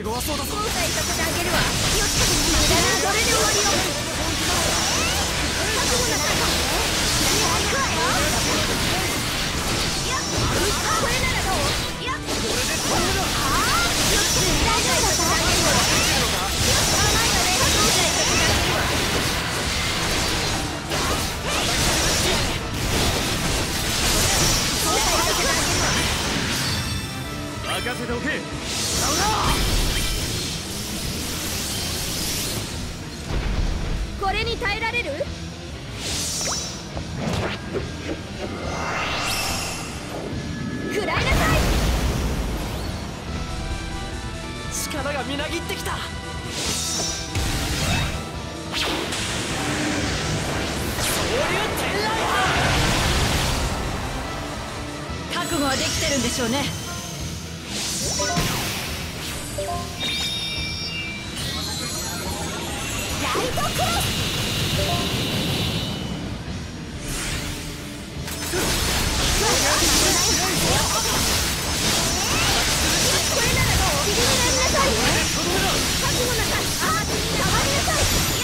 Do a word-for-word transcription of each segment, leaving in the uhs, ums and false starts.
弱そうだぞ。 後悔させてあげるわ。気をつけて。無駄なそれで終わりよ。覚悟なさい。行くわよ。いや、これならどう？いや、これでこれだ。ああ、気をつけて。大丈夫だった？気をつかないのね。後悔させてあげるわ。 任せておけ。 これに耐えられる？食らいなさい。 力がみなぎってきた。そういう天雷波。 覚悟はできてるんでしょうね。ライトクロス。これならどう？縮められなさい。覚悟なさい。ああ、下がりなさい。いや、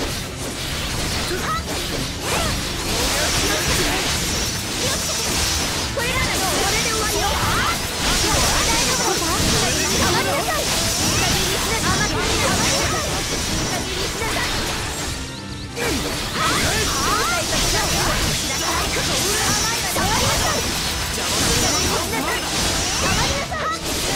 これならどう？これで終わりよ。ああ、大丈夫ですか？下がりなさい。下切りしなさい。下切りしなさい。ああ、後悔させないわ。下がりなさい。下がりなさい。下がりなさい。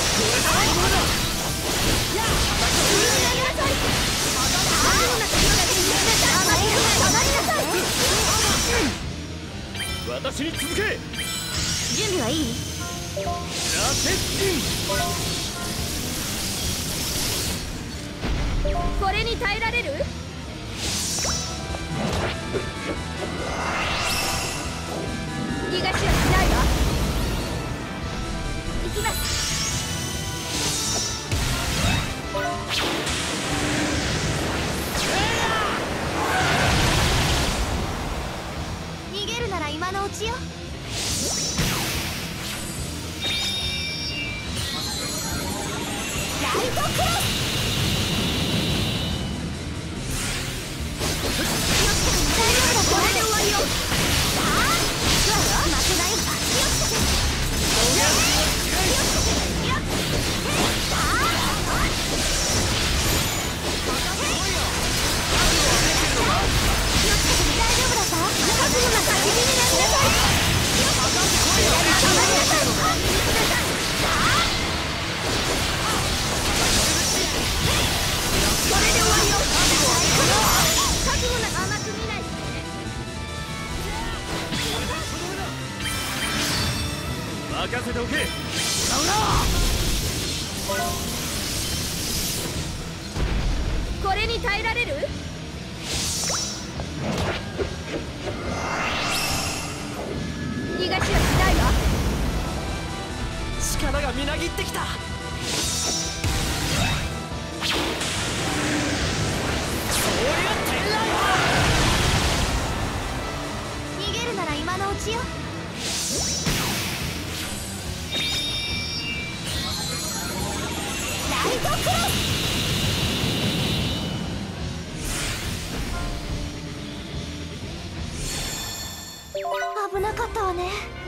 私に続け。 準備はいい？ ラテッキン。 これに耐えられる？逃がしはしないわ。行きます。逃げるなら今のうちよ。ライトクロス。大丈夫だ。これで終わりよ。さあ、行くわよ。負けないんだ。気をつけて。気をつけて。いや、さあ、気をつけて。大丈夫だった？覚悟なさい。右になりなさい。気をつけて。下がりなさい。右になさい。さあ、これで終わりよ。覚悟な甘く見ない。 任せておけ。 これに耐えられる？逃がしはしないわ。 力がみなぎってきた。そういう天雷波。 逃げるなら今のうちよ。ライトクロス。危なかったわね。